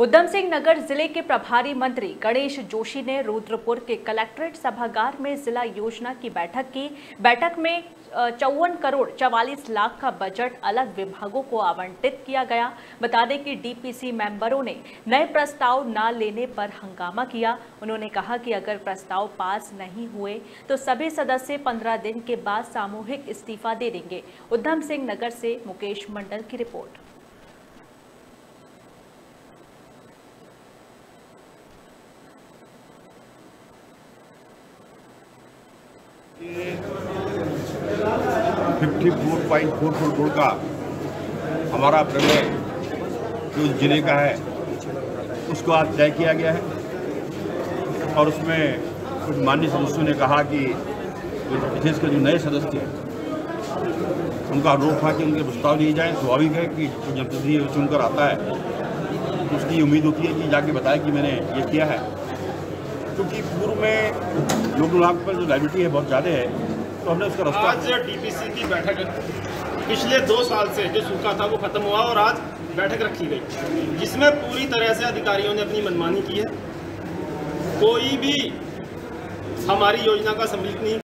उधम सिंह नगर जिले के प्रभारी मंत्री गणेश जोशी ने रुद्रपुर के कलेक्ट्रेट सभागार में जिला योजना की बैठक में 54 करोड़ 44 लाख का बजट अलग विभागों को आवंटित किया गया। बता दें कि डीपीसी मेंबरों ने नए प्रस्ताव न लेने पर हंगामा किया। उन्होंने कहा कि अगर प्रस्ताव पास नहीं हुए तो सभी सदस्य 15 दिन के बाद सामूहिक इस्तीफा दे देंगे। उधम सिंह नगर से मुकेश मंडल की रिपोर्ट। $54.44 का हमारा प्रमेय जो जिले का है उसको आज तय किया गया है और उसमें कुछ माननीय सदस्यों ने कहा कि विशेषकर जो नए सदस्य हैं उनका आरोप था कि उनके प्रस्ताव लिए जाए। स्वाभाविक है कि जनप्रतिनिधि चुनकर आता है तो उसकी उम्मीद होती है कि जाके बताए कि मैंने ये किया है, क्योंकि पूर्व में लोक विभाग पर जो लाइबिलिटी है बहुत ज़्यादा है तो हमने उसका रास्ता। आज डीपीसी की बैठक पिछले 2 साल से जो सूखा था वो खत्म हुआ और आज बैठक रखी गई जिसमें पूरी तरह से अधिकारियों ने अपनी मनमानी की है। कोई भी हमारी योजना का सम्मिलित नहीं